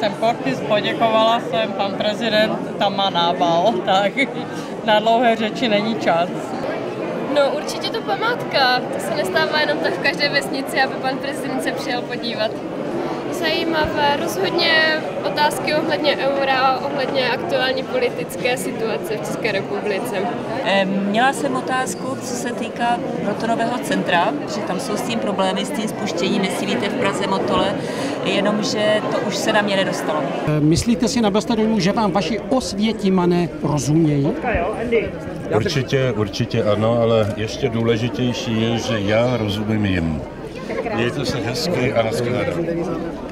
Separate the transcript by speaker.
Speaker 1: jsem podpis, poděkovala jsem, pan prezident tam má nával, tak na dlouhé řeči není čas.
Speaker 2: No určitě to památka, to se nestává jenom tak v každé vesnici, aby pan prezident se přijel podívat. Zajímavé, rozhodně otázky ohledně eura, ohledně aktuální politické situace v České republice.
Speaker 3: Měla jsem otázku, co se týká protonového centra, že tam jsou s tím problémy, s tím spuštěním, jestli víte v Praze Motole, jenomže to už se na mě nedostalo.
Speaker 4: Myslíte si na Bastadoňu, že vám vaši Osvětimané rozumějí?
Speaker 5: Určitě ano, ale ještě důležitější je, že já rozumím jim. Mějte se hezky a nashledanou.